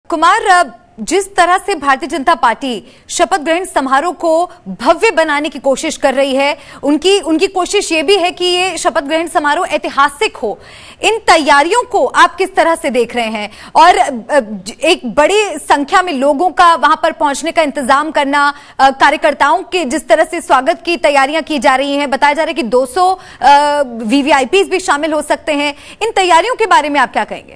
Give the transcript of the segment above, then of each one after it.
कुमार, जिस तरह से भारतीय जनता पार्टी शपथ ग्रहण समारोह को भव्य बनाने की कोशिश कर रही है, उनकी कोशिश ये भी है कि ये शपथ ग्रहण समारोह ऐतिहासिक हो। इन तैयारियों को आप किस तरह से देख रहे हैं? और एक बड़ी संख्या में लोगों का वहां पर पहुंचने का इंतजाम करना, कार्यकर्ताओं के जिस तरह से स्वागत की तैयारियां की जा रही हैं, बताया जा रहा है कि 200 वीवीआईपी भी शामिल हो सकते हैं। इन तैयारियों के बारे में आप क्या कहेंगे?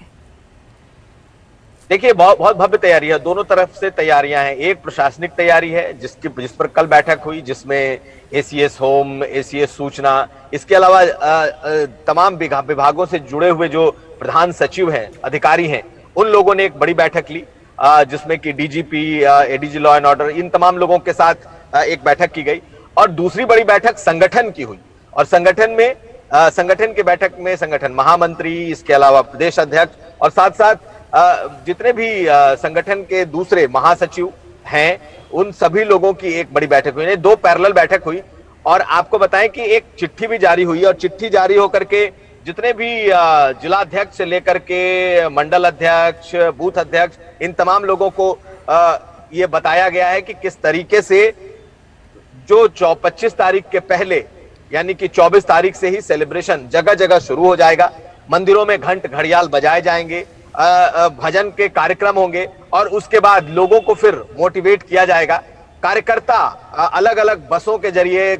देखिए, बहुत भव्य तैयारी है, दोनों तरफ से तैयारियां हैं। एक प्रशासनिक तैयारी है जिस पर कल बैठक हुई, जिसमें एसीएस होम, एसीएस सूचना, इसके अलावा तमाम विभागों से जुड़े हुए जो प्रधान सचिव हैं, अधिकारी हैं, उन लोगों ने एक बड़ी बैठक ली, जिसमें कि DGP, ADG law and order, इन तमाम लोगों के साथ एक बैठक की गई। और दूसरी बड़ी बैठक संगठन की हुई, और संगठन की बैठक में संगठन महामंत्री, इसके अलावा प्रदेश अध्यक्ष और साथ साथ जितने भी संगठन के दूसरे महासचिव हैं, उन सभी लोगों की एक बड़ी बैठक हुई। 2 पैरेलल बैठक हुई। और आपको बताएं कि एक चिट्ठी भी जारी हुई, और चिट्ठी जारी होकर के जितने भी जिलाध्यक्ष से लेकर के मंडल अध्यक्ष, बूथ अध्यक्ष, इन तमाम लोगों को ये बताया गया है कि किस तरीके से जो 25 तारीख के पहले, यानी कि 24 तारीख से ही सेलिब्रेशन जगह जगह शुरू हो जाएगा। मंदिरों में घंट घड़ियाल बजाए जाएंगे, भजन के कार्यक्रम होंगे, और उसके बाद लोगों को फिर मोटिवेट किया जाएगा। कार्यकर्ता अलग अलग बसों के जरिए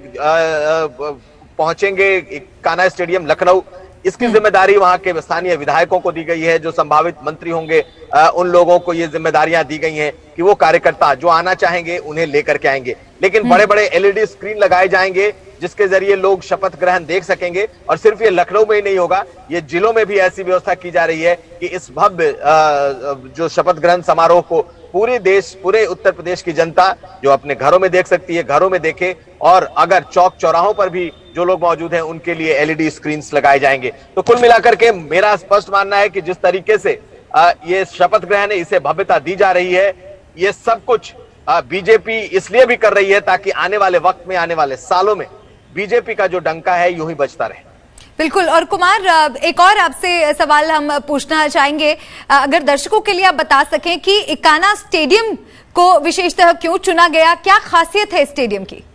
पहुंचेंगे कान्हा स्टेडियम लखनऊ। इसकी जिम्मेदारी वहां के स्थानीय विधायकों को दी गई है, जो संभावित मंत्री होंगे उन लोगों को ये जिम्मेदारियां दी गई हैं कि वो कार्यकर्ता जो आना चाहेंगे उन्हें लेकर के आएंगे। लेकिन बड़े बड़े एलईडी स्क्रीन लगाए जाएंगे जिसके जरिए लोग शपथ ग्रहण देख सकेंगे। और सिर्फ ये लखनऊ में ही नहीं होगा, ये जिलों में भी ऐसी व्यवस्था की जा रही है कि इस भव्य जो शपथ ग्रहण समारोह को पूरे देश, पूरे उत्तर प्रदेश की जनता जो अपने घरों में देख सकती है, घरों में देखे। और अगर चौक चौराहों पर भी जो लोग मौजूद हैं उनके लिए एलईडी स्क्रीन्स लगाए जाएंगे। तो कुल मिलाकर के मेरा स्पष्ट मानना है कि जिस तरीके से ये शपथ ग्रहण है, इसे भव्यता दी जा रही है, ये सब कुछ बीजेपी इसलिए भी कर रही है ताकि आने वाले वक्त में, आने वाले सालों में बीजेपी का जो डंका है यूं ही बजता रहे। बिल्कुल। और कुमार, एक और आपसे सवाल हम पूछना चाहेंगे, अगर दर्शकों के लिए आप बता सकें कि इकाना स्टेडियम को विशेषतः क्यों चुना गया, क्या खासियत है स्टेडियम की?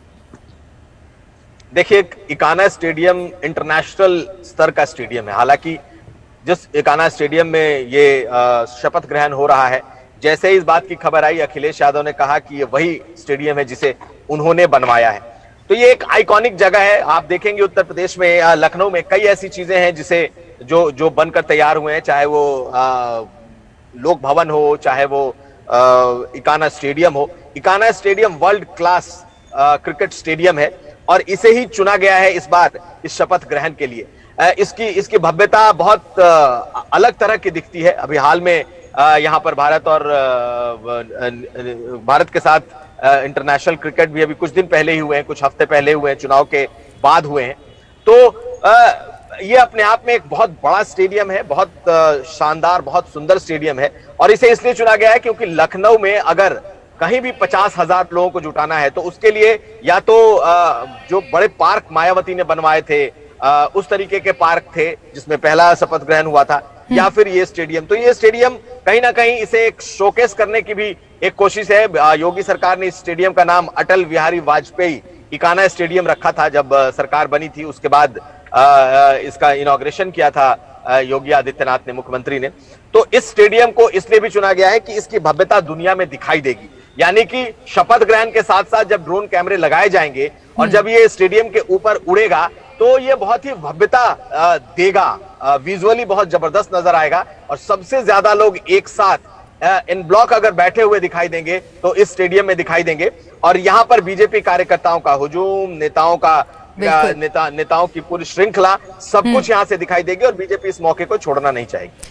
देखिए, इकाना स्टेडियम इंटरनेशनल स्तर का स्टेडियम है। हालांकि जिस इकाना स्टेडियम में ये शपथ ग्रहण हो रहा है, जैसे ही इस बात की खबर आई, अखिलेश यादव ने कहा कि ये वही स्टेडियम है जिसे उन्होंने बनवाया है। तो ये एक आइकॉनिक जगह है। आप देखेंगे उत्तर प्रदेश में, लखनऊ में कई ऐसी चीजें हैं जिसे जो बनकर तैयार हुए हैं, चाहे वो लोक भवन हो, चाहे वो इकाना स्टेडियम हो। Ekana stadium world class cricket stadium है, और इसे ही चुना गया है इस बार इस शपथ ग्रहण के लिए। इसकी भव्यता बहुत अलग तरह की दिखती है। अभी हाल में यहाँ पर भारत के साथ इंटरनेशनल क्रिकेट भी अभी कुछ दिन पहले ही हुए हैं, कुछ हफ्ते पहले हुए हैं, चुनाव के बाद हुए हैं। तो ये अपने आप में एक बहुत बड़ा स्टेडियम है, बहुत शानदार, बहुत सुंदर स्टेडियम है। और इसे इसलिए चुना गया है क्योंकि लखनऊ में अगर कहीं भी 50,000 लोगों को जुटाना है तो उसके लिए या तो जो बड़े पार्क मायावती ने बनवाए थे, उस तरीके के पार्क थे जिसमें पहला शपथ ग्रहण हुआ था, या फिर ये स्टेडियम। तो ये स्टेडियम कहीं ना कहीं इसे एक शोकेस करने की भी एक कोशिश है। योगी सरकार ने इस स्टेडियम का नाम अटल बिहारी वाजपेयी इकाना स्टेडियम रखा था जब सरकार बनी थी। उसके बाद इसका इनॉग्रेशन किया था योगी आदित्यनाथ ने, मुख्यमंत्री ने। तो इस स्टेडियम को इसलिए भी चुना गया है कि इसकी भव्यता दुनिया में दिखाई देगी। यानी कि शपथ ग्रहण के साथ साथ जब ड्रोन कैमरे लगाए जाएंगे और जब ये स्टेडियम के ऊपर उड़ेगा तो ये बहुत ही भव्यता देगा, विजुअली बहुत जबरदस्त नजर आएगा। और सबसे ज्यादा लोग एक साथ इन ब्लॉक अगर बैठे हुए दिखाई देंगे तो इस स्टेडियम में दिखाई देंगे। और यहाँ पर बीजेपी कार्यकर्ताओं का हुजूम, नेताओं की पूरी श्रृंखला, सब कुछ यहाँ से दिखाई देगी, और बीजेपी इस मौके को छोड़ना नहीं चाहेगी।